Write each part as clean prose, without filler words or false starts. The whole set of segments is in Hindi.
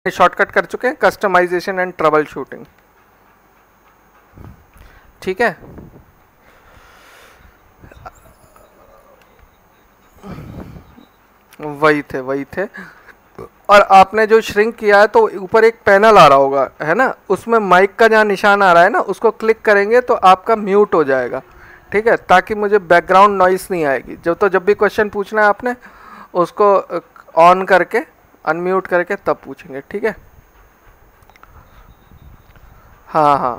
शॉर्टकट कर चुके हैं, कस्टमाइजेशन एंड ट्रबल शूटिंग। ठीक है, वही थे। और आपने जो श्रिंक किया है तो ऊपर एक पैनल आ रहा होगा, है ना, उसमें माइक का जहाँ निशान आ रहा है ना, उसको क्लिक करेंगे तो आपका म्यूट हो जाएगा। ठीक है, ताकि मुझे बैकग्राउंड नॉइस नहीं आएगी। जब भी क्वेश्चन पूछना है आपने उसको ऑन करके अनम्यूट करके तब पूछेंगे। ठीक है, हाँ हाँ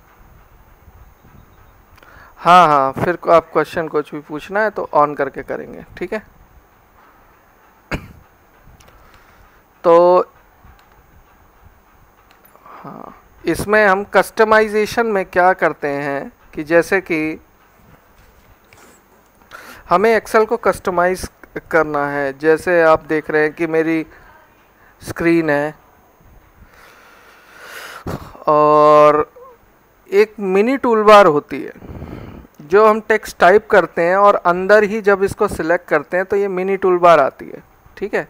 हाँ हाँ, फिर आप क्वेश्चन कुछ भी पूछना है तो ऑन करके करेंगे। ठीक है, तो हाँ, इसमें हम कस्टमाइजेशन में क्या करते हैं कि जैसे कि हमें एक्सेल को कस्टमाइज करना है। जैसे आप देख रहे हैं कि मेरी स्क्रीन है और एक मिनी टूलबार होती है जो हम टेक्स्ट टाइप करते हैं और अंदर ही जब इसको सिलेक्ट करते हैं तो ये मिनी टूलबार आती है। ठीक है,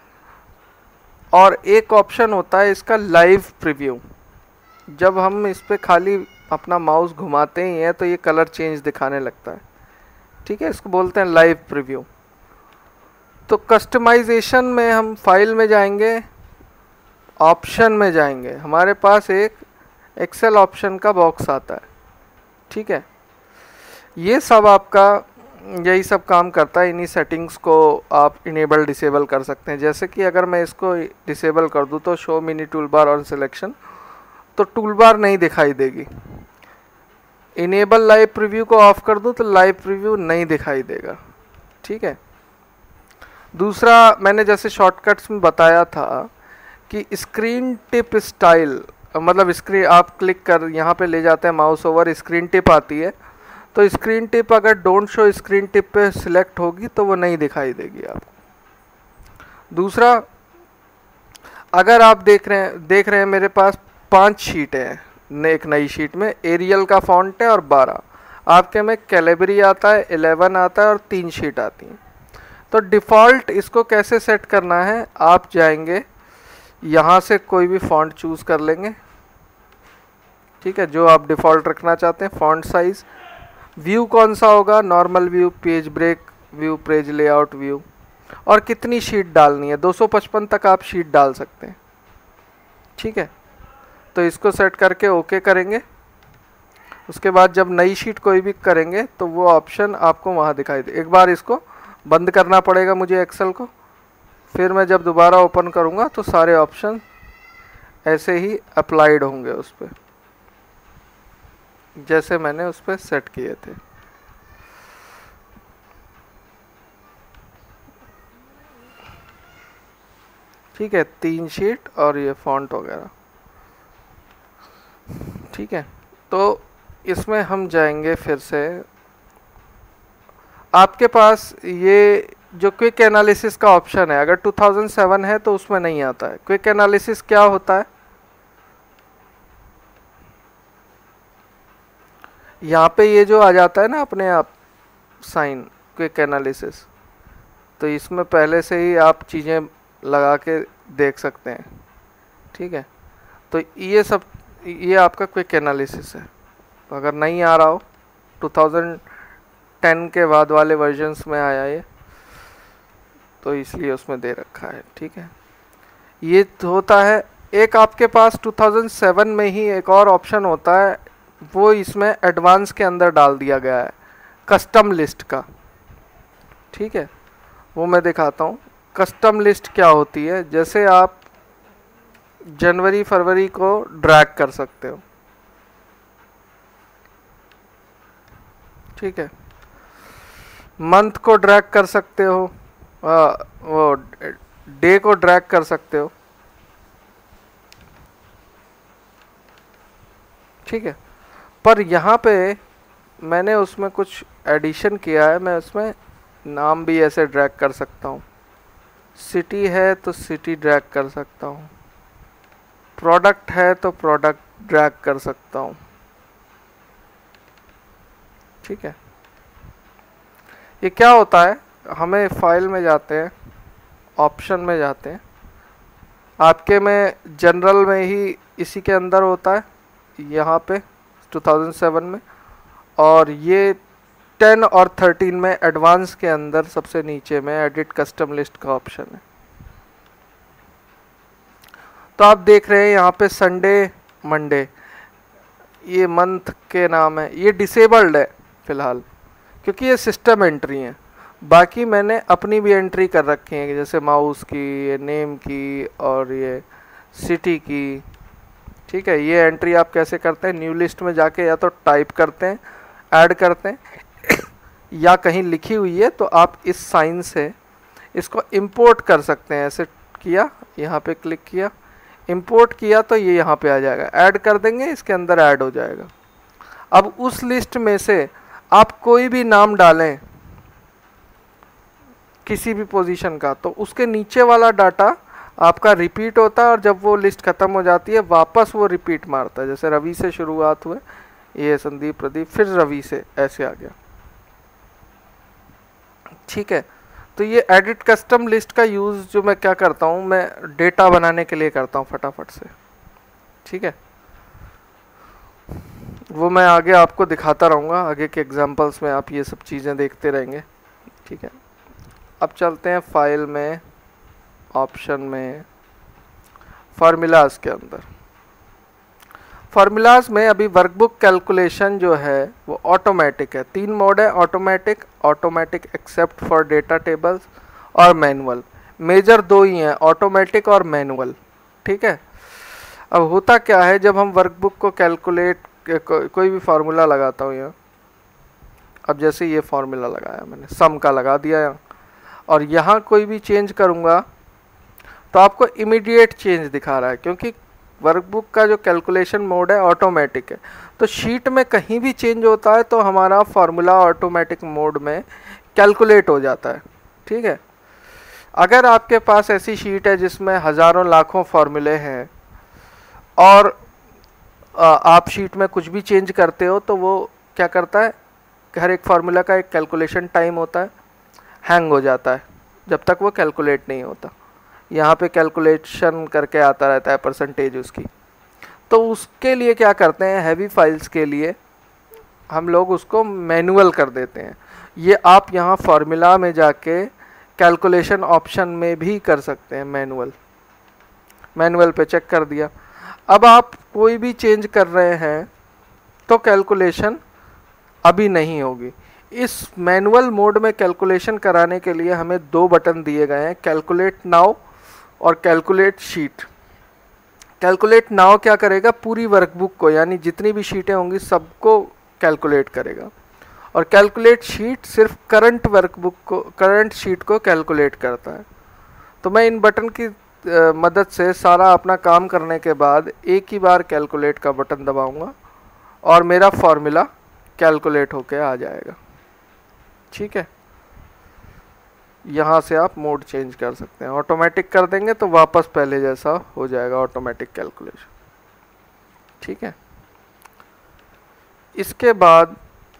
और एक ऑप्शन होता है इसका लाइव प्रीव्यू। जब हम इस पे खाली अपना माउस घुमाते ही हैं तो ये कलर चेंज दिखाने लगता है। ठीक है, इसको बोलते हैं लाइव प्रीव्यू। तो कस्टमाइजेशन में हम फाइल में जाएंगे, ऑप्शन में जाएंगे, हमारे पास एक एक्सेल ऑप्शन का बॉक्स आता है। ठीक है, ये सब आपका यही सब काम करता है। इन्हीं सेटिंग्स को आप इनेबल डिसेबल कर सकते हैं। जैसे कि अगर मैं इसको डिसेबल कर दूं तो शो मिनी टूलबार और सिलेक्शन, तो टूलबार नहीं दिखाई देगी। इनेबल लाइव प्रीव्यू को ऑफ कर दूं तो लाइव प्रीव्यू नहीं दिखाई देगा। ठीक है, दूसरा मैंने जैसे शॉर्टकट्स में बताया था कि स्क्रीन टिप स्टाइल, मतलब स्क्रीन आप क्लिक कर यहाँ पे ले जाते हैं माउस ओवर, स्क्रीन टिप आती है, तो स्क्रीन टिप अगर डोंट शो स्क्रीन टिप पे सिलेक्ट होगी तो वो नहीं दिखाई देगी आपको। दूसरा, अगर आप देख रहे हैं मेरे पास 5 शीटें हैं, एक नई शीट में एरियल का फॉन्ट है और 12, आपके में कैलिबरी आता है, 11 आता है और 3 शीट आती हैं। तो डिफ़ॉल्ट इसको कैसे सेट करना है, आप जाएंगे यहाँ से कोई भी फॉन्ट चूज़ कर लेंगे। ठीक है, जो आप डिफ़ॉल्ट रखना चाहते हैं, फॉन्ट साइज़, व्यू कौन सा होगा, normal view, page break view, page layout view, और कितनी शीट डालनी है, 255 तक आप शीट डाल सकते हैं। ठीक है, तो इसको सेट करके ओके करेंगे। उसके बाद जब नई शीट कोई भी करेंगे तो वो ऑप्शन आपको वहाँ दिखाई दे। एक बार इसको बंद करना पड़ेगा मुझे एक्सेल को, फिर मैं जब दोबारा ओपन करूँगा तो सारे ऑप्शन ऐसे ही अप्लाइड होंगे उस पर, जैसे मैंने उस पर सेट किए थे। ठीक है, 3 शीट और ये फॉन्ट वगैरह। ठीक है, तो इसमें हम जाएंगे फिर से। आपके पास ये जो क्विक एनालिसिस का ऑप्शन है, अगर 2007 है तो उसमें नहीं आता है। क्विक एनालिसिस क्या होता है, यहाँ पे ये जो आ जाता है ना अपने आप साइन क्विक एनालिसिस, तो इसमें पहले से ही आप चीज़ें लगा के देख सकते हैं। ठीक है, तो ये आपका क्विक एनालिसिस है। तो अगर नहीं आ रहा हो, 2010 के बाद वाले वर्जन्स में आया ये, तो इसलिए उसमें दे रखा है। ठीक है, ये होता है। एक आपके पास 2007 में ही एक और ऑप्शन होता है, वो इसमें एडवांस के अंदर डाल दिया गया है, कस्टम लिस्ट का। ठीक है, वो मैं दिखाता हूँ। कस्टम लिस्ट क्या होती है, जैसे आप जनवरी फरवरी को ड्रैग कर सकते हो। ठीक है, मंथ को ड्रैग कर सकते हो, वो डे को ड्रैग कर सकते हो। ठीक है, पर यहाँ पे मैंने उसमें कुछ एडिशन किया है। मैं उसमें नाम भी ऐसे ड्रैग कर सकता हूँ, सिटी है तो सिटी ड्रैग कर सकता हूँ, प्रोडक्ट है तो प्रोडक्ट ड्रैग कर सकता हूँ। ठीक है, ये क्या होता है, हमें फाइल में जाते हैं, ऑप्शन में जाते हैं, आपके में जनरल में ही इसी के अंदर होता है यहाँ पे 2007 में, और ये 10 और 13 में एडवांस के अंदर सबसे नीचे में एडिट कस्टम लिस्ट का ऑप्शन है। तो आप देख रहे हैं यहाँ पे संडे मंडे, ये मंथ के नाम है, ये डिसेबल्ड है फिलहाल क्योंकि ये सिस्टम एंट्री है। बाकी मैंने अपनी भी एंट्री कर रखी है, जैसे माउस की, ये नेम की और ये सिटी की। ठीक है, ये एंट्री आप कैसे करते हैं, न्यू लिस्ट में जाके या तो टाइप करते हैं, ऐड करते हैं या कहीं लिखी हुई है तो आप इस साइन से इसको इंपोर्ट कर सकते हैं। ऐसे किया, यहाँ पे क्लिक किया, इंपोर्ट किया तो ये यहाँ पे आ जाएगा, ऐड कर देंगे, इसके अंदर ऐड हो जाएगा। अब उस लिस्ट में से आप कोई भी नाम डालें किसी भी पोजीशन का, तो उसके नीचे वाला डाटा आपका रिपीट होता है और जब वो लिस्ट खत्म हो जाती है वापस वो रिपीट मारता है। जैसे रवि से शुरुआत हुए, ये संदीप प्रदीप, फिर रवि से, ऐसे आ गया। ठीक है, तो ये एडिट कस्टम लिस्ट का यूज़ जो मैं क्या करता हूँ, मैं डेटा बनाने के लिए करता हूँ फटाफट से। ठीक है, वो मैं आगे आपको दिखाता रहूँगा, आगे के एग्जांपल्स में आप ये सब चीज़ें देखते रहेंगे। ठीक है, अब चलते हैं फाइल में, ऑप्शन में, फार्मूलाज के अंदर। फार्मूलाज में अभी वर्कबुक कैलकुलेशन जो है वो ऑटोमेटिक है। 3 मोड है, automatic, automatic except for data tables और मैनुअल। मेजर 2 ही हैं, ऑटोमेटिक और मैनुअल। ठीक है, अब होता क्या है, जब हम वर्कबुक को कैलकुलेट कोई भी फार्मूला लगाता हूँ यहाँ, अब जैसे ये फार्मूला लगाया मैंने, सम का लगा दिया यहाँ, और यहाँ कोई भी चेंज करूँगा तो आपको इमीडिएट चेंज दिखा रहा है क्योंकि वर्कबुक का जो कैलकुलेशन मोड है ऑटोमेटिक है। तो शीट में कहीं भी चेंज होता है तो हमारा फार्मूला ऑटोमेटिक मोड में कैलकुलेट हो जाता है। ठीक है, अगर आपके पास ऐसी शीट है जिसमें हज़ारों लाखों फार्मूले हैं और आप शीट में कुछ भी चेंज करते हो तो वो क्या करता है, हर एक फार्मूला का एक कैलकुलेशन टाइम होता है, हैंग हो जाता है जब तक वो कैलकुलेट नहीं होता। यहाँ पे कैलकुलेशन करके आता रहता है परसेंटेज उसकी। तो उसके लिए क्या करते हैं, हैवी फाइल्स के लिए हम लोग उसको मैनुअल कर देते हैं। ये आप यहाँ फार्मूला में जाके कैलकुलेशन ऑप्शन में भी कर सकते हैं, मैनुअल पे चेक कर दिया। अब आप कोई भी चेंज कर रहे हैं तो कैलकुलेशन अभी नहीं होगी। इस मैनुअल मोड में कैलकुलेशन कराने के लिए हमें 2 बटन दिए गए हैं, कैलकुलेट नाउ और कैलकुलेट शीट। कैलकुलेट नाउ क्या करेगा, पूरी वर्कबुक को, यानी जितनी भी शीटें होंगी सबको कैलकुलेट करेगा, और कैलकुलेट शीट सिर्फ करंट वर्कबुक को, करंट शीट को कैलकुलेट करता है। तो मैं इन बटन की मदद से सारा अपना काम करने के बाद एक ही बार कैलकुलेट का बटन दबाऊंगा और मेरा फॉर्मूला कैलकुलेट होके आ जाएगा। ठीक है, यहाँ से आप मोड चेंज कर सकते हैं। ऑटोमेटिक कर देंगे तो वापस पहले जैसा हो जाएगा ऑटोमेटिक कैलकुलेशन। ठीक है, इसके बाद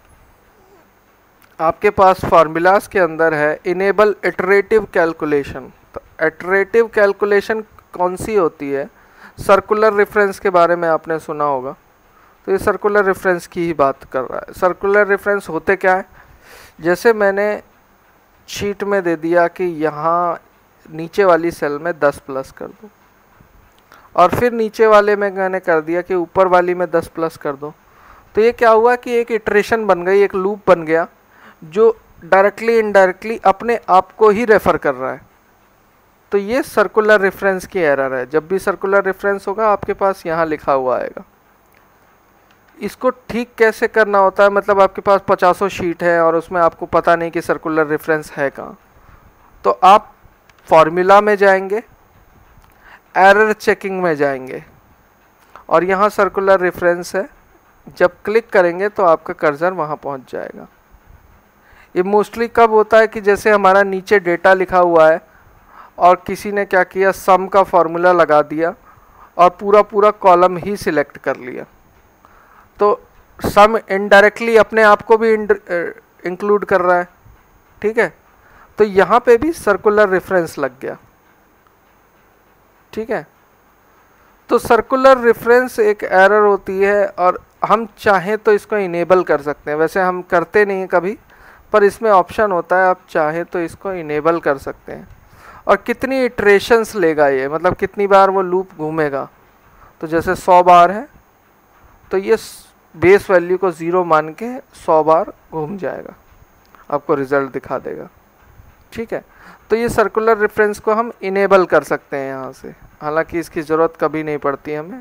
आपके पास फार्मूलाज के अंदर है इनेबल इटरेटिव कैलकुलेशन। तो इटरेटिव कैलकुलेशन कौन सी होती है, सर्कुलर रेफरेंस के बारे में आपने सुना होगा, तो ये सर्कुलर रेफरेंस की ही बात कर रहा है। सर्कुलर रेफरेंस होते क्या है, जैसे मैंने शीट में दे दिया कि यहाँ नीचे वाली सेल में 10 प्लस कर दो, और फिर नीचे वाले में मैंने कर दिया कि ऊपर वाली में 10 प्लस कर दो। तो ये क्या हुआ कि एक इटरेशन बन गई, एक लूप बन गया जो डायरेक्टली इनडायरेक्टली अपने आप को ही रेफर कर रहा है। तो ये सर्कुलर रेफरेंस की एरर है। जब भी सर्कुलर रेफरेंस होगा आपके पास यहाँ लिखा हुआ आएगा। इसको ठीक कैसे करना होता है, मतलब आपके पास 50 शीट है और उसमें आपको पता नहीं कि सर्कुलर रेफरेंस है कहाँ, तो आप फॉर्मूला में जाएंगे, एरर चेकिंग में जाएंगे और यहाँ सर्कुलर रेफरेंस है, जब क्लिक करेंगे तो आपका कर्सर वहाँ पहुँच जाएगा। ये मोस्टली कब होता है कि जैसे हमारा नीचे डेटा लिखा हुआ है और किसी ने क्या किया, सम का फॉर्मूला लगा दिया और पूरा कॉलम ही सिलेक्ट कर लिया, तो सम इनडायरेक्टली अपने आप को भी इंक्लूड कर रहा है। ठीक है, तो यहाँ पे भी सर्कुलर रेफरेंस लग गया। ठीक है। तो सर्कुलर रेफरेंस एक एरर होती है और हम चाहें तो इसको इनेबल कर सकते हैं। वैसे हम करते नहीं हैं कभी, पर इसमें ऑप्शन होता है, आप चाहें तो इसको इनेबल कर सकते हैं। और कितनी इटरेशंस लेगा ये, मतलब कितनी बार वो लूप घूमेगा। तो जैसे 100 बार है तो ये बेस वैल्यू को 0 मान के 100 बार घूम जाएगा, आपको रिजल्ट दिखा देगा। ठीक है, तो ये सर्कुलर रेफरेंस को हम इनेबल कर सकते हैं यहाँ से, हालांकि इसकी ज़रूरत कभी नहीं पड़ती हमें।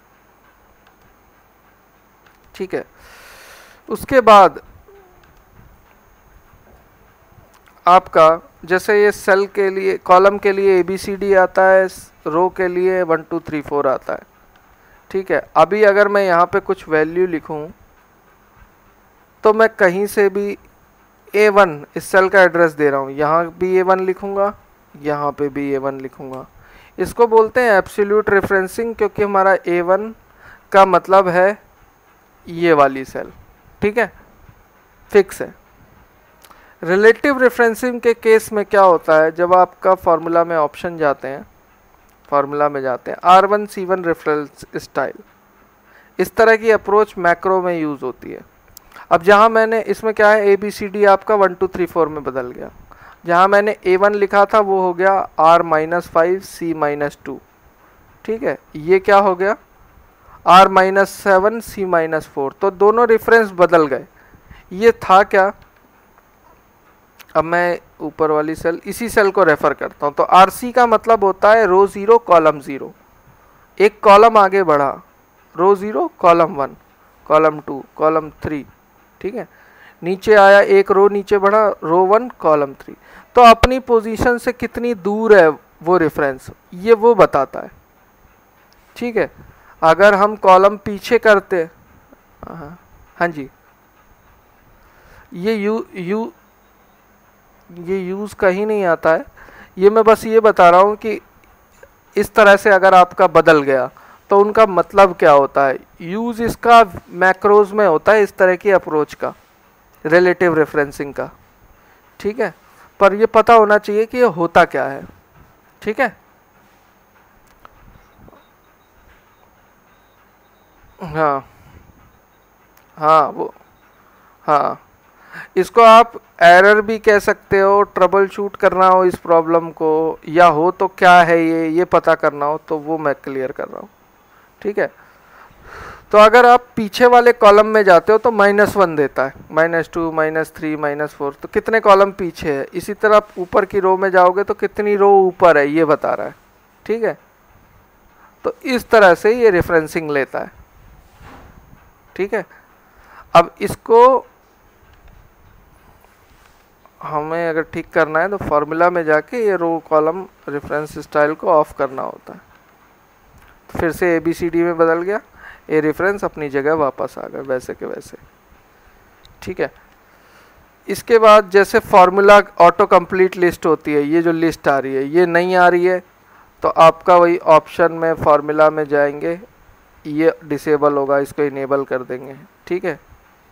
ठीक है, उसके बाद आपका जैसे ये सेल के लिए, कॉलम के लिए ABCD आता है, रो के लिए 1 2 3 4 आता है। ठीक है, अभी अगर मैं यहाँ पे कुछ वैल्यू लिखूँ तो मैं कहीं से भी A1 इस सेल का एड्रेस दे रहा हूँ, यहाँ भी A1 लिखूँगा, यहाँ पे भी A1 लिखूँगा। इसको बोलते हैं एब्सोल्यूट रेफरेंसिंग, क्योंकि हमारा A1 का मतलब है ये वाली सेल। ठीक है, फिक्स है। रिलेटिव रेफरेंसिंग के केस में क्या होता है, जब आपका फॉर्मूला में ऑप्शन जाते हैं, फॉर्मूला में जाते हैं R1 C1 रेफरेंस स्टाइल, इस तरह की अप्रोच मैक्रो में यूज़ होती है। अब जहाँ मैंने इसमें क्या है, ABCD आपका 1 2 3 4 में बदल गया। जहाँ मैंने A1 लिखा था वो हो गया R-5 C-2। ठीक है, ये क्या हो गया R-7 C-4। तो दोनों रेफरेंस बदल गए। ये था क्या, अब मैं ऊपर वाली सेल, इसी सेल को रेफर करता हूँ। तो RC का मतलब होता है रो 0 कॉलम 0, एक कॉलम आगे बढ़ा, रो 0 कॉलम 1 कॉलम 2 कॉलम 3। ठीक है, नीचे आया, एक रो नीचे बढ़ा, रो 1 कॉलम 3। तो अपनी पोजीशन से कितनी दूर है वो रेफरेंस, ये वो बताता है। ठीक है, अगर हम कॉलम पीछे करते, हाँ जी, ये यूज़ कहीं नहीं आता है, ये मैं बस ये बता रहा हूँ कि इस तरह से अगर आपका बदल गया तो उनका मतलब क्या होता है। यूज़ इसका मैक्रोज में होता है, इस तरह की अप्रोच का, रिलेटिव रेफरेंसिंग का। ठीक है, पर ये पता होना चाहिए कि ये होता क्या है। ठीक है, हाँ हाँ वो, हाँ, इसको आप एरर भी कह सकते हो, ट्रबल शूट करना हो इस प्रॉब्लम को, या हो तो क्या है ये पता करना हो, तो वो मैं क्लियर कर रहा हूँ। ठीक है, तो अगर आप पीछे वाले कॉलम में जाते हो तो -1 देता है, -2 -3 -4, तो कितने कॉलम पीछे है। इसी तरह आप ऊपर की रो में जाओगे तो कितनी रो ऊपर है ये बता रहा है। ठीक है, तो इस तरह से ये रेफरेंसिंग लेता है। ठीक है, अब इसको हमें अगर ठीक करना है तो फॉर्मूला में जाके ये रो कॉलम रेफरेंस स्टाइल को ऑफ करना होता है। तो फिर से ABCD में बदल गया, ये रेफरेंस अपनी जगह वापस आ गया वैसे के वैसे। ठीक है, इसके बाद जैसे फॉर्मूला ऑटो कंप्लीट लिस्ट होती है, ये जो लिस्ट आ रही है ये नहीं आ रही है, तो आपका वही ऑप्शन में फॉर्मूला में जाएंगे, ये डिसेबल होगा, इसको इनेबल कर देंगे। ठीक है,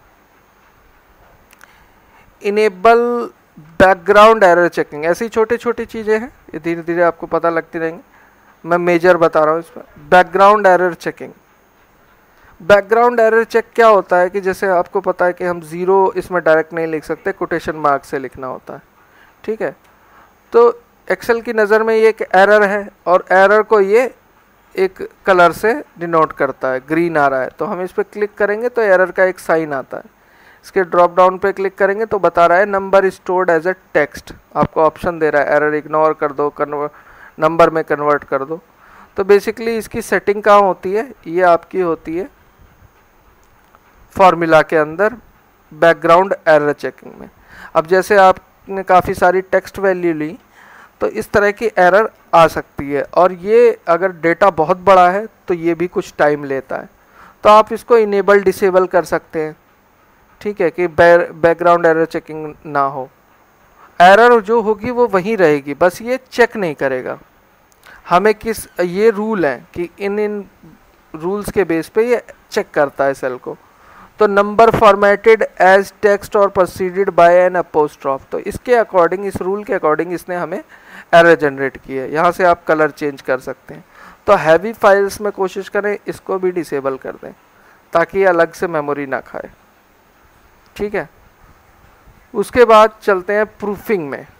इनेबल बैकग्राउंड एरर चेकिंग, ऐसी छोटी छोटी चीज़ें हैं, ये धीरे धीरे आपको पता लगती रहेंगी। मैं मेजर बता रहा हूँ इस पर। Background error checking, background error check क्या होता है कि जैसे आपको पता है कि हम 0 इसमें डायरेक्ट नहीं लिख सकते, कोटेशन मार्क से लिखना होता है। ठीक है, तो एक्सेल की नज़र में ये एक एरर है और एरर को ये एक कलर से डिनोट करता है, ग्रीन आ रहा है, तो हम इस पर क्लिक करेंगे तो एरर का एक साइन आता है। इसके ड्रॉप डाउन पे क्लिक करेंगे तो बता रहा है number stored as a text, आपको ऑप्शन दे रहा है एरर इग्नोर कर दो, नंबर में कन्वर्ट कर दो। तो बेसिकली इसकी सेटिंग कहाँ होती है, ये आपकी होती है फॉर्मूला के अंदर बैकग्राउंड एरर चेकिंग में। अब जैसे आपने काफ़ी सारी टेक्स्ट वैल्यू ली तो इस तरह की एरर आ सकती है, और ये अगर डेटा बहुत बड़ा है तो ये भी कुछ टाइम लेता है, तो आप इसको इनेबल डिसेबल कर सकते हैं। ठीक है, कि बैकग्राउंड एरर चेकिंग ना हो, एरर जो होगी वो वहीं रहेगी, बस ये चेक नहीं करेगा। हमें किस, ये रूल है कि इन रूल्स के बेस पे ये चेक करता है सेल को। तो नंबर फॉर्मेटेड एज टेक्स्ट और प्रोसीडेड बाय एन अपोस्ट्रोफ, तो इसके अकॉर्डिंग, इस रूल के अकॉर्डिंग इसने हमें एरर जनरेट की है। यहाँ से आप कलर चेंज कर सकते हैं। तो हैवी फाइल्स में कोशिश करें इसको भी डिसेबल कर दें ताकि ये अलग से मेमोरी ना खाए। ठीक है, उसके बाद चलते हैं प्रूफिंग में।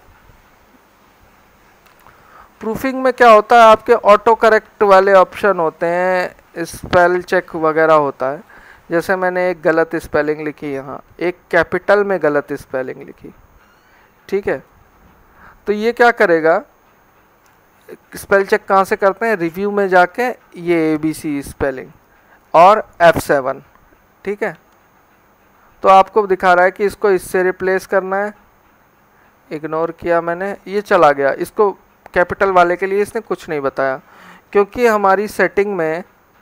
प्रूफिंग में क्या होता है, आपके ऑटो करेक्ट वाले ऑप्शन होते हैं, स्पेल चेक वगैरह होता है। जैसे मैंने एक गलत स्पेलिंग लिखी यहाँ, एक कैपिटल में गलत स्पेलिंग लिखी, ठीक है, तो ये क्या करेगा, स्पेल चेक कहाँ से करते हैं, रिव्यू में जाके ये ABC स्पेलिंग और F7, ठीक है, तो आपको दिखा रहा है कि इसको इससे रिप्लेस करना है। इग्नोर किया मैंने, ये चला गया। इसको कैपिटल वाले के लिए इसने कुछ नहीं बताया क्योंकि हमारी सेटिंग में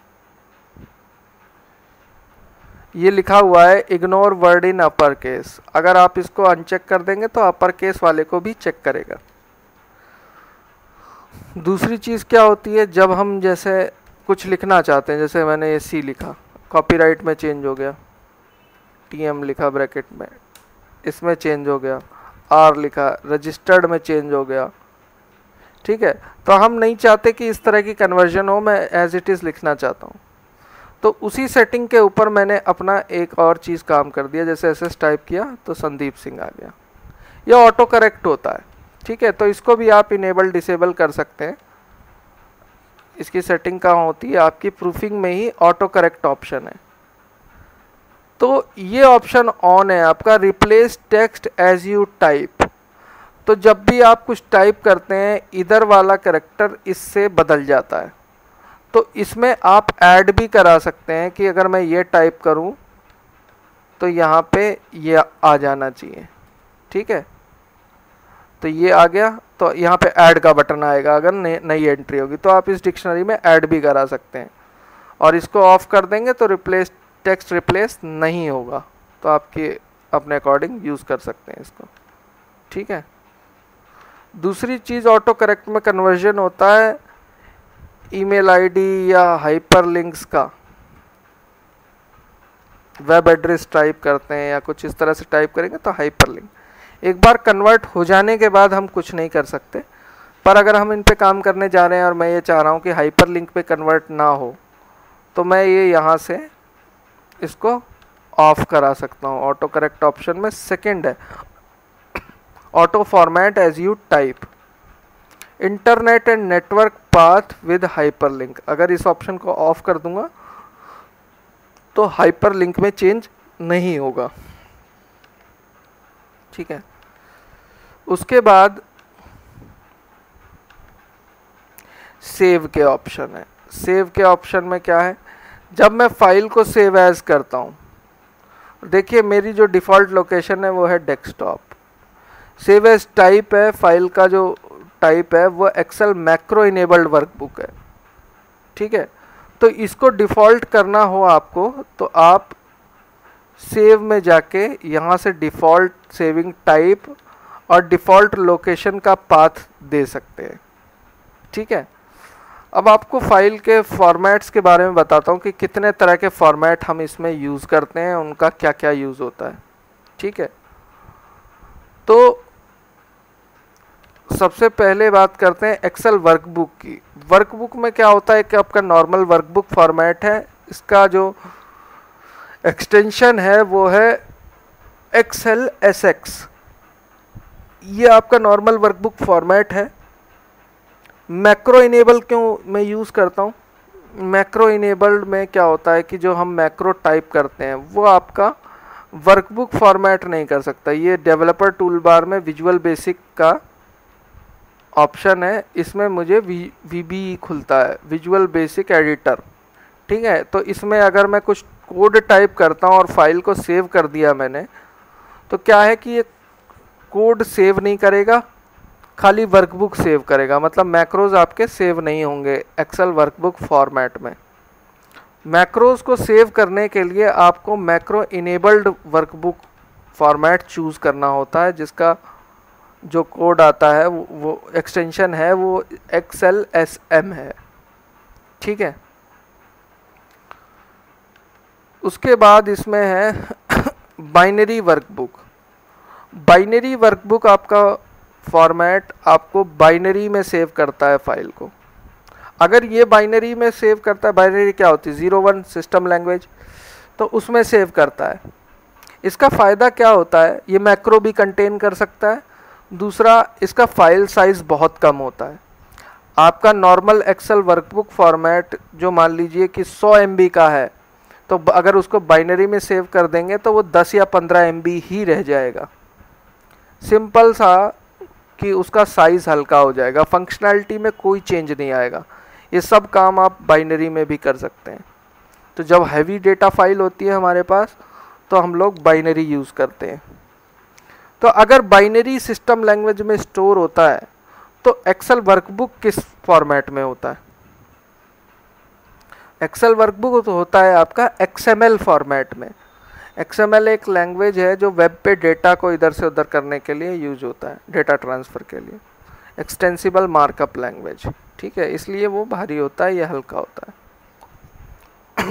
ये लिखा हुआ है ignore word in upper case. अगर आप इसको अनचेक कर देंगे तो अपर केस वाले को भी चेक करेगा। दूसरी चीज़ क्या होती है, जब हम जैसे कुछ लिखना चाहते हैं, जैसे मैंने ये C लिखा, कॉपीराइट में चेंज हो गया, TM लिखा ब्रैकेट में, इसमें चेंज हो गया, R लिखा, रजिस्टर्ड में चेंज हो गया, ठीक है, तो हम नहीं चाहते कि इस तरह की कन्वर्जन हो, मैं एज इट इज़ लिखना चाहता हूँ। तो उसी सेटिंग के ऊपर मैंने अपना एक और चीज़ काम कर दिया, जैसे SS टाइप किया तो संदीप सिंह आ गया। यह ऑटो करेक्ट होता है, ठीक है, तो इसको भी आप इनेबल डिसेबल कर सकते हैं। इसकी सेटिंग कहाँ होती है, आपकी प्रूफिंग में ही ऑटो करेक्ट ऑप्शन है। तो ये ऑप्शन ऑन है आपका, replace text as you type. तो जब भी आप कुछ टाइप करते हैं इधर वाला करेक्टर इससे बदल जाता है। तो इसमें आप ऐड भी करा सकते हैं कि अगर मैं ये टाइप करूं तो यहाँ पे ये आ जाना चाहिए, ठीक है, तो ये आ गया, तो यहाँ पे ऐड का बटन आएगा अगर नई एंट्री होगी, तो आप इस डिक्शनरी में ऐड भी करा सकते हैं। और इसको ऑफ कर देंगे तो रिप्लेस टेक्स्ट रिप्लेस नहीं होगा, तो आपके अपने अकॉर्डिंग यूज़ कर सकते हैं इसको, ठीक है। दूसरी चीज़ ऑटो करेक्ट में कन्वर्जन होता है ईमेल आईडी या हाइपरलिंक्स का। वेब एड्रेस टाइप करते हैं या कुछ इस तरह से टाइप करेंगे तो हाइपरलिंक, एक बार कन्वर्ट हो जाने के बाद हम कुछ नहीं कर सकते, पर अगर हम इन पे काम करने जा रहे हैं और मैं ये चाह रहा हूँ कि हाइपरलिंक पे कन्वर्ट ना हो, तो मैं ये यहाँ से इसको ऑफ करा सकता हूँ। ऑटो करेक्ट ऑप्शन में सेकंड है auto format as you type, internet and network path with hyperlink. अगर इस ऑप्शन को ऑफ कर दूंगा तो हाइपरलिंक में चेंज नहीं होगा, ठीक है। उसके बाद सेव के ऑप्शन है। सेव के ऑप्शन में क्या है, जब मैं फाइल को सेव एज करता हूँ, देखिए मेरी जो डिफ़ॉल्ट लोकेशन है वो है डेस्कटॉप। सेव एज टाइप है, फाइल का जो टाइप है वो एक्सेल मैक्रो इनेबल्ड वर्कबुक है, ठीक है। तो इसको डिफ़ॉल्ट करना हो आपको तो आप सेव में जाके यहाँ से डिफ़ॉल्ट सेविंग टाइप और डिफ़ॉल्ट लोकेशन का पाथ दे सकते हैं, ठीक है। अब आपको फाइल के फॉर्मेट्स के बारे में बताता हूँ कि कितने तरह के फॉर्मेट हम इसमें यूज़ करते हैं, उनका क्या क्या यूज़ होता है, ठीक है। तो सबसे पहले बात करते हैं एक्सेल वर्कबुक की। वर्कबुक में क्या होता है कि आपका नॉर्मल वर्कबुक फॉर्मेट है, इसका जो एक्सटेंशन है वो है एक्सेल SX। ये आपका नॉर्मल वर्कबुक फॉर्मेट है। मैक्रो इनेबल क्यों मैं यूज़ करता हूँ, मैक्रो इनेबल्ड में क्या होता है कि जो हम मैक्रो टाइप करते हैं वो आपका वर्कबुक फॉर्मेट नहीं कर सकता। ये डेवलपर टूल बार में विजुअल बेसिक का ऑप्शन है, इसमें मुझे VBE खुलता है, विजुअल बेसिक एडिटर, ठीक है। तो इसमें अगर मैं कुछ कोड टाइप करता हूँ और फाइल को सेव कर दिया मैंने, तो क्या है कि ये कोड सेव नहीं करेगा, खाली वर्कबुक सेव करेगा, मतलब मैक्रोज आपके सेव नहीं होंगे एक्सेल वर्कबुक फॉर्मेट में। मैक्रोज को सेव करने के लिए आपको macro enabled workbook format choose करना होता है, जिसका जो कोड आता है वो एक्सटेंशन है वो XLSM है, ठीक है। उसके बाद इसमें है बाइनरी वर्कबुक। बाइनरी वर्कबुक आपका फॉर्मेट आपको बाइनरी में सेव करता है फाइल को। अगर ये बाइनरी में सेव करता है, बाइनरी क्या होती है 01 सिस्टम लैंग्वेज, तो उसमें सेव करता है। इसका फ़ायदा क्या होता है, ये मैक्रो भी कंटेन कर सकता है। दूसरा, इसका फाइल साइज़ बहुत कम होता है। आपका नॉर्मल एक्सेल वर्कबुक फॉर्मेट जो मान लीजिए कि 100 MB का है, तो अगर उसको बाइनरी में सेव कर देंगे तो वो 10 या 15 MB ही रह जाएगा। सिंपल सा कि उसका साइज़ हल्का हो जाएगा, फंक्शनैलिटी में कोई चेंज नहीं आएगा। ये सब काम आप बाइनरी में भी कर सकते हैं। तो जब हैवी डेटा फाइल होती है हमारे पास, तो हम लोग बाइनरी यूज़ करते हैं। तो अगर बाइनरी सिस्टम लैंग्वेज में स्टोर होता है तो एक्सेल वर्कबुक किस फॉर्मेट में होता है? एक्सेल वर्कबुक तो होता है आपका XML फॉर्मेट में। XML एक लैंग्वेज है जो वेब पे डेटा को इधर से उधर करने के लिए यूज होता है, डेटा ट्रांसफ़र के लिए। एक्सटेंसिबल मार्कअप लैंग्वेज, ठीक है, इसलिए वो भारी होता है, ये हल्का होता है।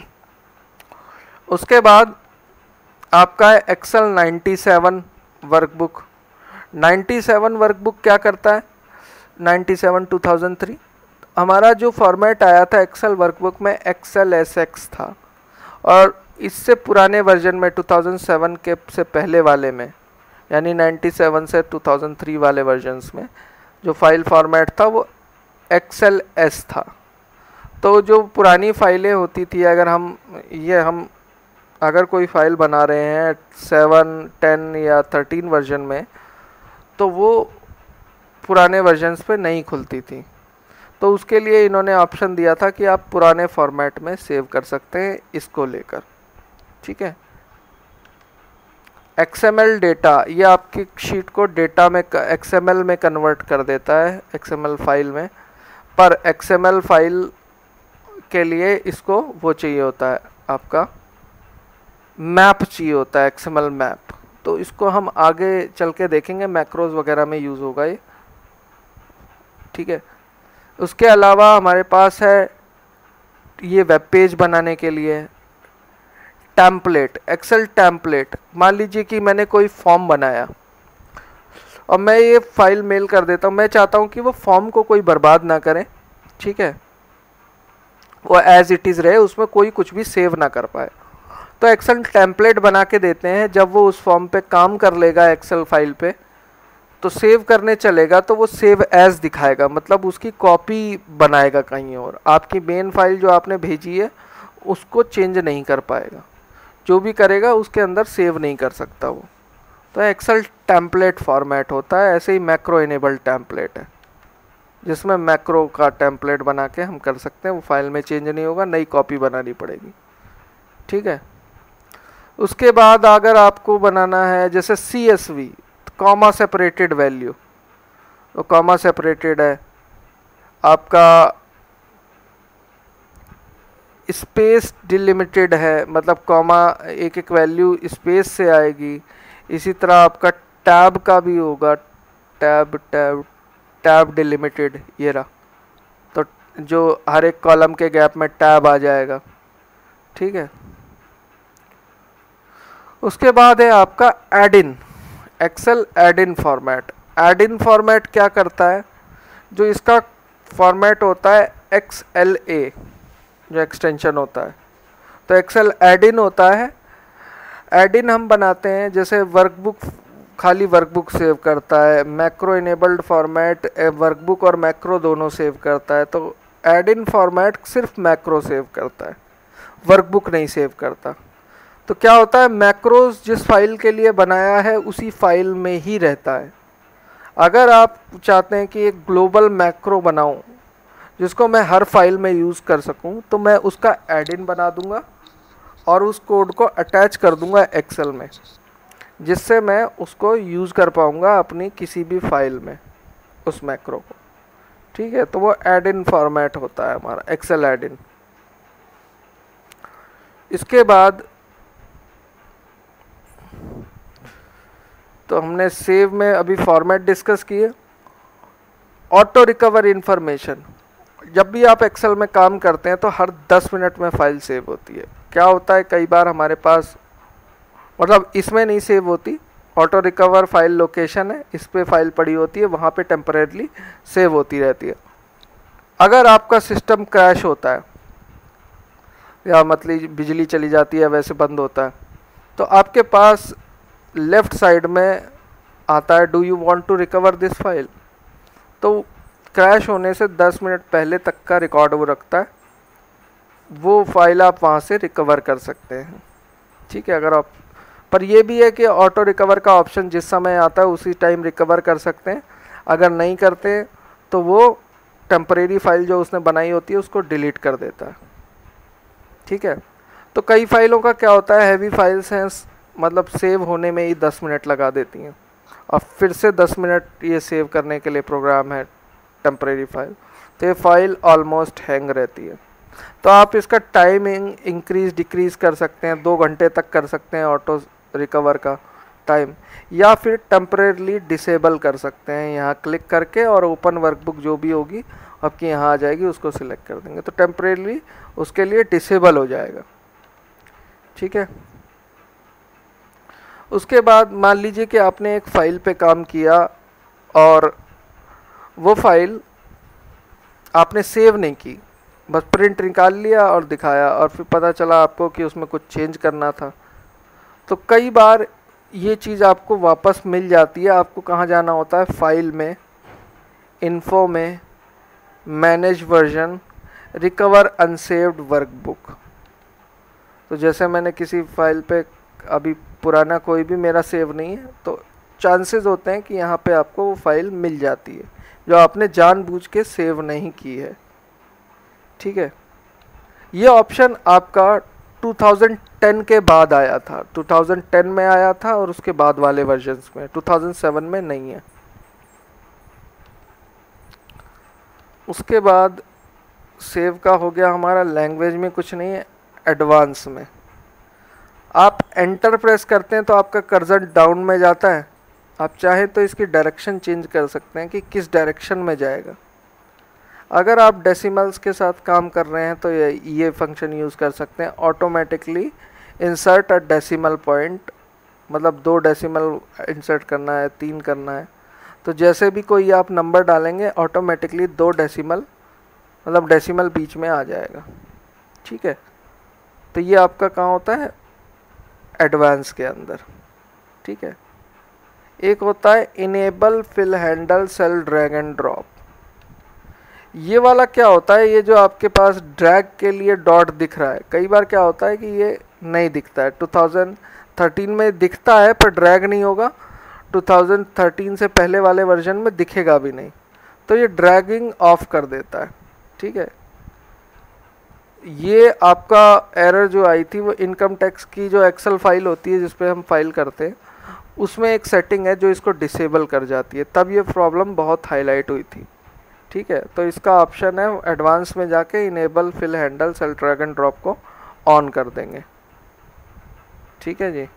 उसके बाद आपका है एक्सेल 97 वर्कबुक। 97 वर्कबुक क्या करता है? 97 2003 हमारा जो फॉर्मेट आया था एक्सेल वर्कबुक में एक्सेल SX था, और इससे पुराने वर्जन में 2007 के से पहले वाले में, यानी 97 से 2003 वाले वर्जन्स में जो फाइल फॉर्मेट था वो एक्सेल S था। तो जो पुरानी फाइलें होती थी, अगर हम अगर कोई फाइल बना रहे हैं 7, 10 या 13 वर्जन में, तो वो पुराने वर्जन्स पे नहीं खुलती थी। तो उसके लिए इन्होंने ऑप्शन दिया था कि आप पुराने फॉर्मेट में सेव कर सकते हैं इसको लेकर, ठीक है। XML डेटा, ये आपकी शीट को डेटा में XML में कन्वर्ट कर देता है, XML फाइल में। पर XML फाइल के लिए इसको वो चाहिए होता है, आपका मैप चाहिए होता है, XML मैप। तो इसको हम आगे चल के देखेंगे, मैक्रोज वगैरह में यूज़ होगा ये, ठीक है। उसके अलावा हमारे पास है ये वेब पेज बनाने के लिए टेम्पलेट, एक्सेल टेम्पलेट। मान लीजिए कि मैंने कोई फॉर्म बनाया और मैं ये फाइल मेल कर देता हूँ, मैं चाहता हूँ कि वो फॉर्म को कोई बर्बाद ना करे, ठीक है, वो एज इट इज़ रहे, उसमें कोई कुछ भी सेव ना कर पाए। तो एक्सेल टेम्पलेट बना के देते हैं। जब वो उस फॉर्म पे काम कर लेगा एक्सेल फाइल पे, तो सेव करने चलेगा तो वो सेव एज दिखाएगा, मतलब उसकी कॉपी बनाएगा कहीं और। आपकी मेन फाइल जो आपने भेजी है उसको चेंज नहीं कर पाएगा, जो भी करेगा उसके अंदर सेव नहीं कर सकता वो। तो एक्सेल टेम्पलेट फॉर्मेट होता है। ऐसे ही मैक्रो इनेबल्ड टेम्पलेट है, जिसमें मैक्रो का टेम्पलेट बना के हम कर सकते हैं, वो फाइल में चेंज नहीं होगा, नई कॉपी बनानी पड़ेगी, ठीक है। उसके बाद अगर आपको बनाना है जैसे CSV, कॉमा सेपरेटेड वैल्यू, तो कॉमा सेपरेटेड है आपका, स्पेस डिलिमिटेड है, मतलब कॉमा एक एक वैल्यू स्पेस से आएगी। इसी तरह आपका टैब का भी होगा, टैब टैब टैब डिलिमिटेड, ये रहा, तो जो हर एक कॉलम के गैप में टैब आ जाएगा, ठीक है। उसके बाद है आपका add in, Excel add in format. Add in format क्या करता है? जो इसका फॉर्मेट होता है XLA, जो एक्सटेंशन होता है, तो एक्सेल एड इन होता है। एड इन हम बनाते हैं जैसे वर्कबुक, खाली वर्कबुक सेव करता है, मैक्रो इनेबल्ड फॉर्मेट वर्कबुक और मैक्रो दोनों सेव करता है। तो एड इन फॉर्मेट सिर्फ मैक्रो सेव करता है, वर्कबुक नहीं सेव करता। तो क्या होता है, मैक्रोज जिस फाइल के लिए बनाया है उसी फाइल में ही रहता है। अगर आप चाहते हैं कि एक ग्लोबल मैक्रो बनाऊं जिसको मैं हर फाइल में यूज़ कर सकूं, तो मैं उसका एड इन बना दूंगा और उस कोड को अटैच कर दूंगा एक्सेल में, जिससे मैं उसको यूज़ कर पाऊंगा अपनी किसी भी फाइल में उस मैक्रो को, ठीक है। तो वो एड इन फॉर्मेट होता है हमारा एक्सेल एड इन। इसके बाद तो हमने सेव में अभी फॉर्मेट डिस्कस किए। ऑटो रिकवर इन्फॉर्मेशन, जब भी आप एक्सेल में काम करते हैं तो हर 10 मिनट में फाइल सेव होती है। क्या होता है, कई बार हमारे पास, मतलब इसमें नहीं सेव होती, ऑटो रिकवर फाइल लोकेशन है, इस पे फाइल पड़ी होती है, वहाँ पे टेम्परेरली सेव होती रहती है। अगर आपका सिस्टम क्रैश होता है या मतलब बिजली चली जाती है, वैसे बंद होता है, तो आपके पास लेफ्ट साइड में आता है do you want to recover this file. तो क्रैश होने से 10 मिनट पहले तक का रिकॉर्ड वो रखता है, वो फाइल आप वहाँ से रिकवर कर सकते हैं। ठीक है, अगर आप, पर ये भी है कि ऑटो रिकवर का ऑप्शन जिस समय आता है उसी टाइम रिकवर कर सकते हैं। अगर नहीं करते तो वो टेम्परेरी फाइल जो उसने बनाई होती है उसको डिलीट कर देता है। ठीक है, तो कई फाइलों का क्या होता है, हैवी फाइल्स हैं, मतलब सेव होने में ही 10 मिनट लगा देती हैं और फिर से 10 मिनट ये सेव करने के लिए प्रोग्राम है टेम्परेरी फाइल, तो ये फाइल ऑलमोस्ट हैंग रहती है। तो आप इसका टाइमिंग इंक्रीज डिक्रीज कर सकते हैं, 2 घंटे तक कर सकते हैं ऑटो रिकवर का टाइम, या फिर टेम्परेरली डिसेबल कर सकते हैं यहाँ क्लिक करके, और ओपन वर्कबुक जो भी होगी आपकी यहाँ आ जाएगी, उसको सिलेक्ट कर देंगे तो टेम्परेरली उसके लिए डिसेबल हो जाएगा। ठीक है, उसके बाद मान लीजिए कि आपने एक फ़ाइल पे काम किया और वो फाइल आपने सेव नहीं की, बस प्रिंट निकाल लिया और दिखाया, और फिर पता चला आपको कि उसमें कुछ चेंज करना था। तो कई बार ये चीज़ आपको वापस मिल जाती है। आपको कहाँ जाना होता है, फाइल में, इन्फो में, manage version, recover unsaved workbook. तो जैसे मैंने किसी फाइल पे अभी पुराना कोई भी मेरा सेव नहीं है, तो चांसेस होते हैं कि यहाँ पे आपको वो फाइल मिल जाती है जो आपने जानबूझ के सेव नहीं की है। ठीक है, ये ऑप्शन आपका 2010 के बाद आया था, 2010 में आया था और उसके बाद वाले वर्जन्स में, 2007 में नहीं है। उसके बाद सेव का हो गया हमारा, लैंग्वेज में कुछ नहीं है, एडवांस में आप एंटर प्रेस करते हैं तो आपका कर्सर डाउन में जाता है। आप चाहें तो इसकी डायरेक्शन चेंज कर सकते हैं कि किस डायरेक्शन में जाएगा। अगर आप डेसिमल्स के साथ काम कर रहे हैं तो ये फंक्शन यूज़ कर सकते हैं, automatically insert a decimal point, मतलब 2 डेसिमल इंसर्ट करना है, 3 करना है, तो जैसे भी कोई आप नंबर डालेंगे ऑटोमेटिकली 2 डेसिमल, मतलब डेसिमल बीच में आ जाएगा। ठीक है, तो ये आपका कहाँ होता है, एडवांस के अंदर। ठीक है, एक होता है enable fill handle cell drag and drop. ये वाला क्या होता है, ये जो आपके पास ड्रैग के लिए डॉट दिख रहा है, कई बार क्या होता है कि ये नहीं दिखता है। 2013 में दिखता है पर ड्रैग नहीं होगा, 2013 से पहले वाले वर्जन में दिखेगा भी नहीं, तो ये ड्रैगिंग ऑफ कर देता है। ठीक है, ये आपका एरर जो आई थी वो इनकम टैक्स की जो एक्सेल फाइल होती है जिस पे हम फाइल करते हैं, उसमें एक सेटिंग है जो इसको डिसेबल कर जाती है, तब ये प्रॉब्लम बहुत हाईलाइट हुई थी। ठीक है, तो इसका ऑप्शन है एडवांस में जाके enable fill handle cell drag and drop को ऑन कर देंगे। ठीक है जी,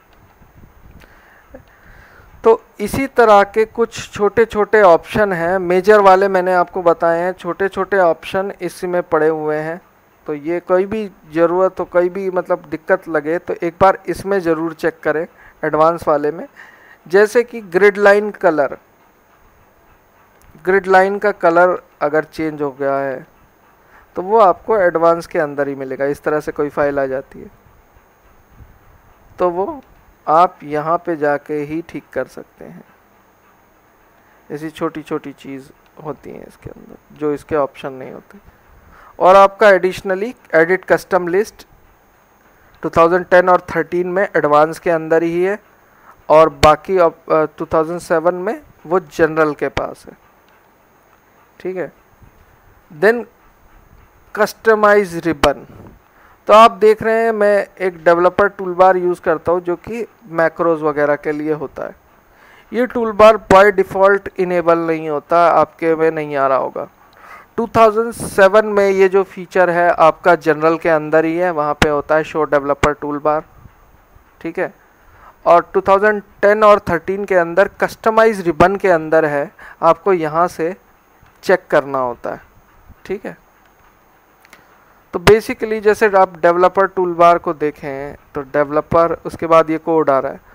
तो इसी तरह के कुछ छोटे छोटे ऑप्शन हैं, मेजर वाले मैंने आपको बताए हैं, छोटे छोटे ऑप्शन इसमें पड़े हुए हैं। तो ये कोई भी ज़रूरत हो, कोई भी मतलब दिक्कत लगे तो एक बार इसमें ज़रूर चेक करें एडवांस वाले में। जैसे कि grid line colour, grid line का कलर अगर चेंज हो गया है तो वो आपको एडवांस के अंदर ही मिलेगा। इस तरह से कोई फाइल आ जाती है तो वो आप यहाँ पे जाके ही ठीक कर सकते हैं। ऐसी छोटी छोटी चीज़ होती हैं इसके अंदर जो इसके ऑप्शन नहीं होते। और आपका एडिशनली एडिट कस्टम लिस्ट 2010 और 13 में एडवांस के अंदर ही है, और बाकी 2007 में वो जनरल के पास है। ठीक है, देन कस्टमाइज रिबन, तो आप देख रहे हैं मैं एक डेवलपर टूलबार यूज़ करता हूँ जो कि मैक्रोज वगैरह के लिए होता है। ये टूलबार बाय डिफ़ॉल्ट इनेबल नहीं होता, आपके में नहीं आ रहा होगा। 2007 में ये जो फीचर है आपका जनरल के अंदर ही है, वहाँ पे होता है शो डेवलपर टूलबार। ठीक है, और 2010 और 13 के अंदर कस्टमाइज रिबन के अंदर है, आपको यहाँ से चेक करना होता है। ठीक है, तो बेसिकली जैसे आप डेवलपर टूलबार को देखें तो डेवलपर, उसके बाद ये कोड आ रहा है,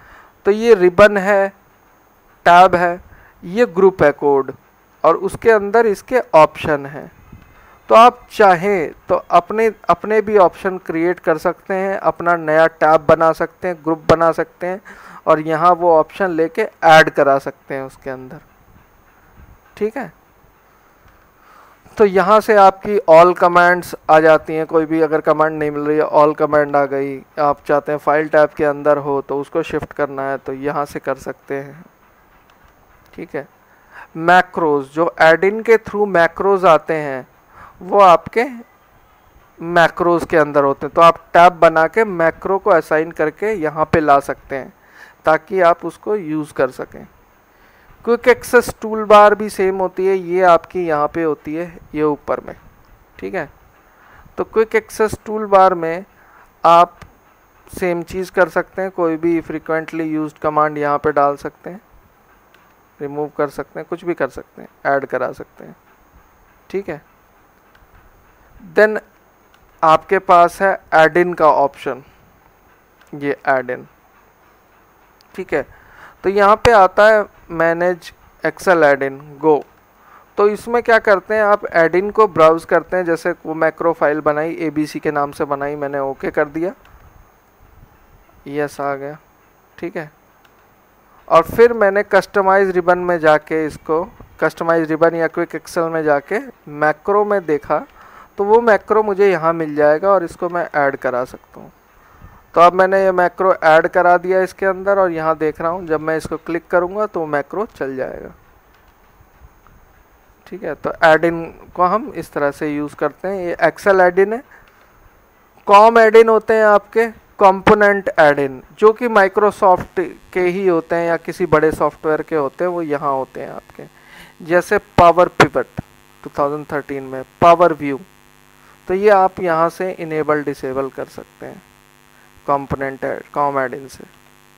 तो ये रिबन है, टैब है, ये ग्रुप है कोड, और उसके अंदर इसके ऑप्शन हैं। तो आप चाहें तो अपने अपने भी ऑप्शन क्रिएट कर सकते हैं, अपना नया टैब बना सकते हैं, ग्रुप बना सकते हैं, और यहाँ वो ऑप्शन लेके ऐड करा सकते हैं उसके अंदर। ठीक है, तो यहाँ से आपकी ऑल कमांड्स आ जाती हैं। कोई भी अगर कमांड नहीं मिल रही है, ऑल कमांड आ गई। आप चाहते हैं फाइल टैब के अंदर हो तो उसको शिफ्ट करना है तो यहाँ से कर सकते हैं। ठीक है, मैक्रोज, जो एडिन के थ्रू मैक्रोज आते हैं वो आपके मैक्रोज के अंदर होते हैं। तो आप टैब बना के मैक्रो को असाइन करके यहाँ पे ला सकते हैं ताकि आप उसको यूज़ कर सकें। क्विक एक्सेस टूल बार भी सेम होती है, ये आपकी यहाँ पे होती है, ये ऊपर में। ठीक है, तो क्विक एक्सेस टूल बार में आप सेम चीज़ कर सकते हैं, कोई भी फ्रीक्वेंटली यूज्ड कमांड यहाँ पे डाल सकते हैं, रिमूव कर सकते हैं, कुछ भी कर सकते हैं, ऐड करा सकते हैं। ठीक है, देन आपके पास है ऐड इन का ऑप्शन, ये ऐड इन। ठीक है, तो यहाँ पे आता है manage Excel add in go. तो इसमें क्या करते हैं, आप ऐड इन को ब्राउज करते हैं। जैसे वो मैक्रो फाइल बनाई, ABC के नाम से बनाई, मैंने ओके कर दिया, यस आ गया। ठीक है, और फिर मैंने कस्टमाइज रिबन में जाके इसको, कस्टमाइज रिबन या क्विक एक्सेल में जाके मैक्रो में देखा तो वो मैक्रो मुझे यहाँ मिल जाएगा और इसको मैं ऐड करा सकता हूँ। तो अब मैंने ये मैक्रो ऐड करा दिया इसके अंदर, और यहाँ देख रहा हूँ जब मैं इसको क्लिक करूँगा तो मैक्रो चल जाएगा। ठीक है, तो ऐड इन को हम इस तरह से यूज़ करते हैं। ये एक्सेल ऐड इन है। कॉम ऐड इन होते हैं आपके कंपोनेंट ऐड इन, जो कि माइक्रोसॉफ्ट के ही होते हैं या किसी बड़े सॉफ्टवेयर के होते हैं, वो यहाँ होते हैं आपके। जैसे पावर पिवट 2013 में, पावर व्यू, तो ये आप यहाँ से इनेबल डिसेबल कर सकते हैं component add, COM add in से।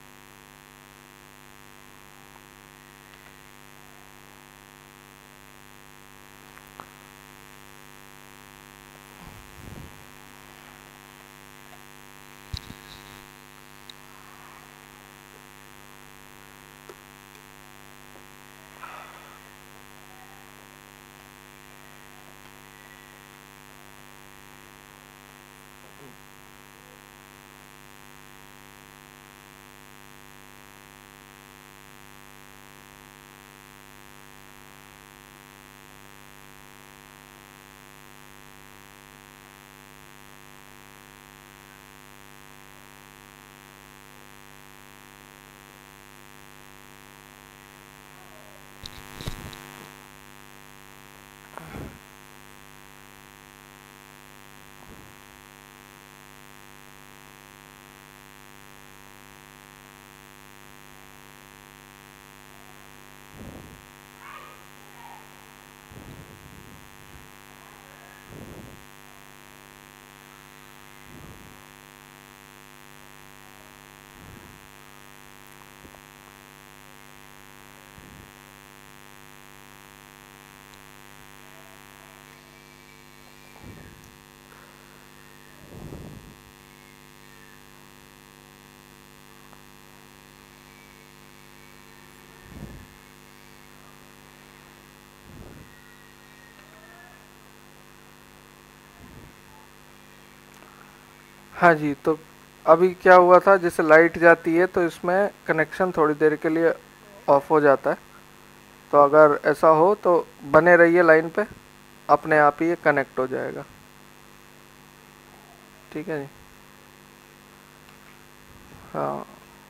हाँ जी, तो अभी क्या हुआ था, जैसे लाइट जाती है तो इसमें कनेक्शन थोड़ी देर के लिए ऑफ हो जाता है। तो अगर ऐसा हो तो बने रहिए लाइन पे, अपने आप ही ये कनेक्ट हो जाएगा। ठीक है जी, हाँ।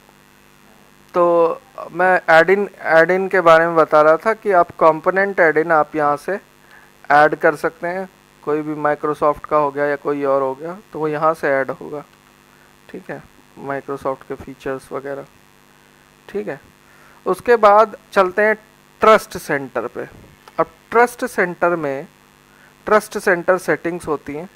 तो मैं ऐड इन के बारे में बता रहा था कि आप कंपोनेंट ऐड इन आप यहाँ से ऐड कर सकते हैं। कोई भी माइक्रोसॉफ्ट का हो गया या कोई और हो गया तो वो यहाँ से ऐड होगा। ठीक है, माइक्रोसॉफ्ट के फीचर्स वगैरह। ठीक है, उसके बाद चलते हैं ट्रस्ट सेंटर पे। अब ट्रस्ट सेंटर में ट्रस्ट सेंटर सेटिंग्स होती हैं।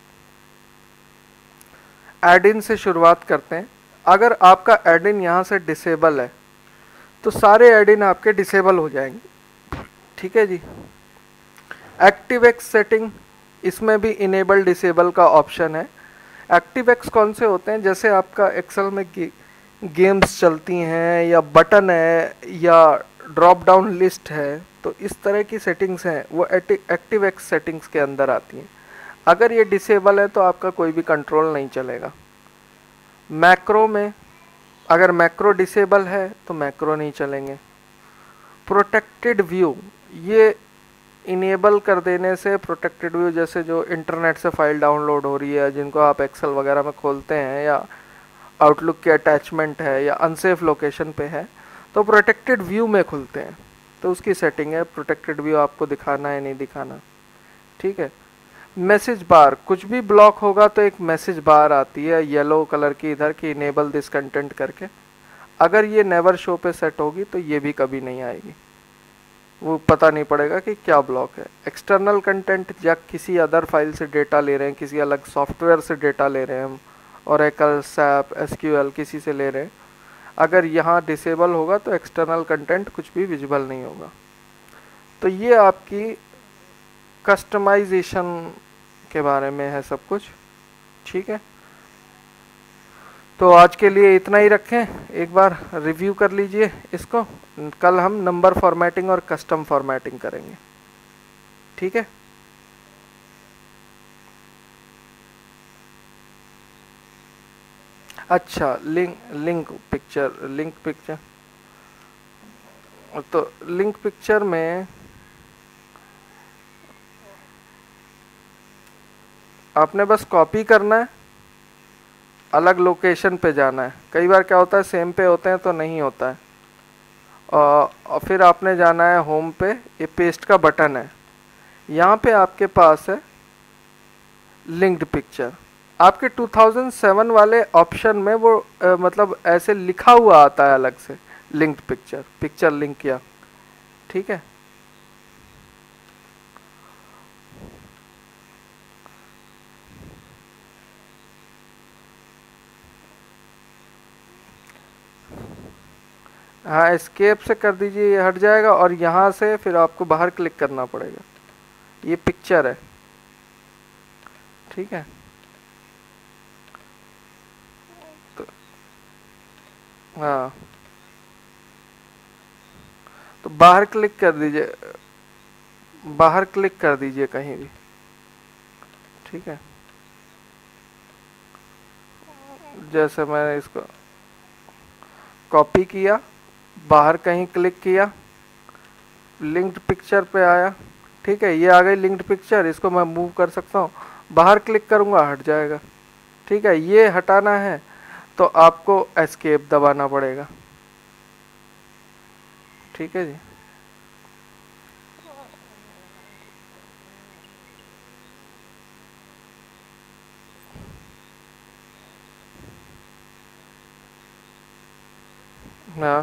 ऐड इन से शुरुआत करते हैं। अगर आपका ऐड इन यहाँ से डिसेबल है तो सारे ऐड इन आपके डिसेबल हो जाएंगे। ठीक है जी। एक्टिवेक्स सेटिंग, इसमें भी इनेबल डिसेबल का ऑप्शन है। एक्टिवेक्स कौन से होते हैं, जैसे आपका एक्सेल में गेम्स चलती हैं या बटन है या ड्रॉप डाउन लिस्ट है, तो इस तरह की सेटिंग्स हैं वो एक्टिव एक्स सेटिंग्स के अंदर आती हैं। अगर ये डिसेबल है तो आपका कोई भी कंट्रोल नहीं चलेगा। मैक्रो में अगर मैक्रो डिसेबल है तो मैक्रो नहीं चलेंगे। प्रोटेक्टेड व्यू, ये इनेबल कर देने से प्रोटेक्टेड व्यू, जैसे जो इंटरनेट से फाइल डाउनलोड हो रही है, जिनको आप एक्सेल वगैरह में खोलते हैं या आउटलुक के अटैचमेंट है या अनसेफ लोकेशन पे है, तो प्रोटेक्टेड व्यू में खुलते हैं, तो उसकी सेटिंग है प्रोटेक्टेड व्यू आपको दिखाना है नहीं दिखाना। ठीक है। मैसेज बार, कुछ भी ब्लॉक होगा तो एक मैसेज बार आती है येलो कलर की इधर की, इनेबल दिस कंटेंट करके। अगर ये नेवर शो पे सेट होगी तो ये भी कभी नहीं आएगी, वो पता नहीं पड़ेगा कि क्या ब्लॉक है। एक्सटर्नल कंटेंट, या किसी अदर फाइल से डेटा ले रहे हैं, किसी अलग सॉफ्टवेयर से डेटा ले रहे हैं हम, ओरेकल, सैप, एसक्यूएल किसी से ले रहे हैं, अगर यहाँ डिसेबल होगा तो एक्सटर्नल कंटेंट कुछ भी विजिबल नहीं होगा। तो ये आपकी कस्टमाइजेशन के बारे में है सब कुछ। ठीक है, तो आज के लिए इतना ही रखें, एक बार रिव्यू कर लीजिए इसको। कल हम नंबर फॉर्मेटिंग और कस्टम फॉर्मेटिंग करेंगे। ठीक है, अच्छा लिंक पिक्चर, तो लिंक पिक्चर में आपने बस कॉपी करना है, अलग लोकेशन पे जाना है। कई बार क्या होता है सेम पे होते हैं तो नहीं होता है, और फिर आपने जाना है होम पे, ये पेस्ट का बटन है, यहाँ पे आपके पास है लिंक्ड पिक्चर। आपके 2007 वाले ऑप्शन में वो मतलब ऐसे लिखा हुआ आता है अलग से, लिंक्ड पिक्चर लिंक किया। ठीक है, हाँ एस्केप से कर दीजिए, ये हट जाएगा, और यहाँ से फिर आपको बाहर क्लिक करना पड़ेगा। ये पिक्चर है। ठीक है, तो हाँ, तो बाहर क्लिक कर दीजिए, बाहर क्लिक कर दीजिए कहीं भी। ठीक है, जैसे मैंने इसको कॉपी किया, बाहर कहीं क्लिक किया, लिंक्ड पिक्चर पे आया। ठीक है, ये आ गई लिंक्ड पिक्चर, इसको मैं मूव कर सकता हूँ, बाहर क्लिक करूँगा हट जाएगा। ठीक है, ये हटाना है तो आपको एस्केप दबाना पड़ेगा। ठीक है जी, हाँ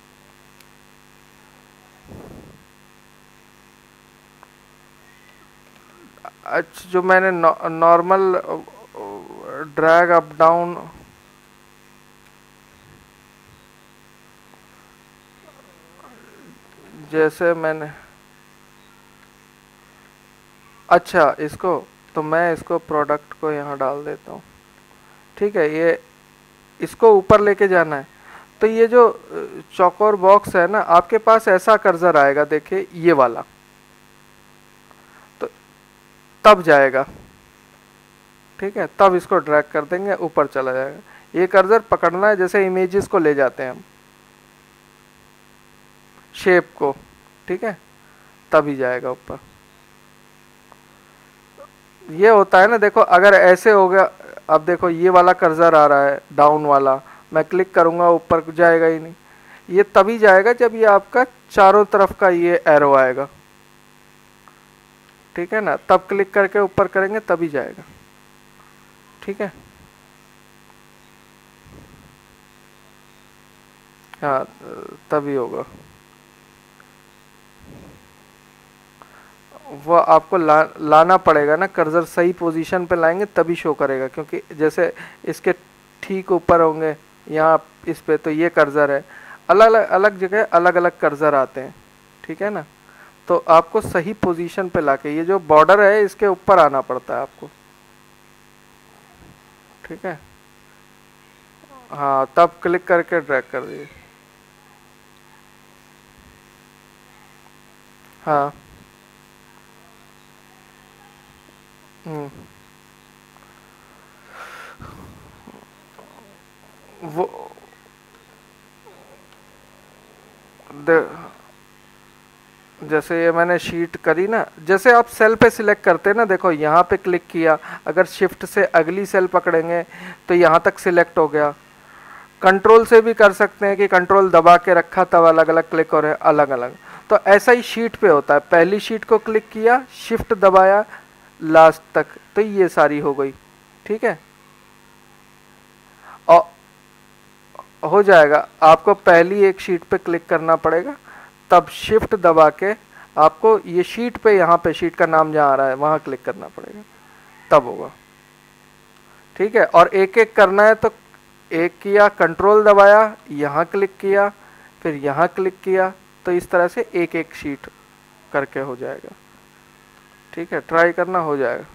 अच्छा, जो मैंने नॉर्मल ड्रैग अप डाउन, जैसे मैंने, अच्छा इसको, तो मैं इसको प्रोडक्ट को यहाँ डाल देता हूँ। ठीक है, ये इसको ऊपर लेके जाना है, तो ये जो चौकोर बॉक्स है ना, आपके पास ऐसा कर्सर आएगा, देखिए ये वाला, तो तब जाएगा। ठीक है, तब इसको ड्रैग कर देंगे, ऊपर चला जाएगा। ये कर्सर पकड़ना है, जैसे इमेजेस को ले जाते हैं हम शेप को। ठीक है, तभी जाएगा ऊपर। ये होता है ना, देखो अगर ऐसे हो गया, अब देखो ये वाला कर्सर आ रहा है डाउन वाला, मैं क्लिक करूंगा ऊपर जाएगा ही नहीं। ये तभी जाएगा जब ये आपका चारों तरफ का ये एरो आएगा। ठीक है ना, तब क्लिक करके ऊपर करेंगे तभी जाएगा। ठीक है, हाँ तभी होगा। वो आपको लाना पड़ेगा ना, कर्सर सही पोजीशन पे लाएंगे तभी शो करेगा, क्योंकि जैसे इसके ठीक ऊपर होंगे यहाँ इस पे, तो ये कर्सर है, अलग अलग अलग जगह अलग अलग कर्सर आते हैं। ठीक है ना, तो आपको सही पोजीशन पे लाके, ये जो बॉर्डर है इसके ऊपर आना पड़ता है आपको। ठीक है, हाँ तब क्लिक करके ड्रैग कर दिए। हाँ। हम्म, वो दे, जैसे ये मैंने शीट करी ना, जैसे आप सेल पे सिलेक्ट करते हैं ना, देखो यहाँ पे क्लिक किया, अगर शिफ्ट से अगली सेल पकड़ेंगे तो यहाँ तक सिलेक्ट हो गया। कंट्रोल से भी कर सकते हैं कि कंट्रोल दबा के रखा तब अलग अलग क्लिक हो रहे हैं अलग अलग। तो ऐसा ही शीट पे होता है, पहली शीट को क्लिक किया, शिफ्ट दबाया लास्ट तक, तो ये सारी हो गई। ठीक है, और हो जाएगा। आपको पहली एक शीट पे क्लिक करना पड़ेगा, तब शिफ्ट दबा के आपको ये शीट पे, यहाँ पे शीट का नाम जहाँ आ रहा है वहाँ क्लिक करना पड़ेगा, तब होगा। ठीक है, और एक एक करना है तो एक किया, कंट्रोल दबाया, यहाँ क्लिक किया, फिर यहाँ क्लिक किया, तो इस तरह से एक एक शीट करके हो जाएगा। ठीक है, ट्राई करना, हो जाएगा।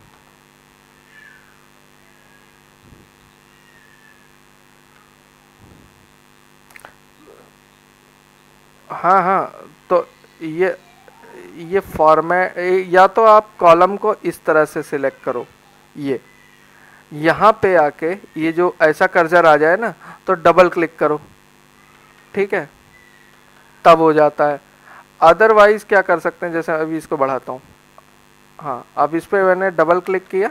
हाँ हाँ, तो ये फॉर्मेट, या तो आप कॉलम को इस तरह से सिलेक्ट करो, ये यहाँ पे आके ये जो ऐसा कर्सर आ जाए ना, तो डबल क्लिक करो। ठीक है, तब हो जाता है। अदरवाइज क्या कर सकते हैं, जैसे अभी इसको बढ़ाता हूँ। हाँ, अब इस पे मैंने डबल क्लिक किया,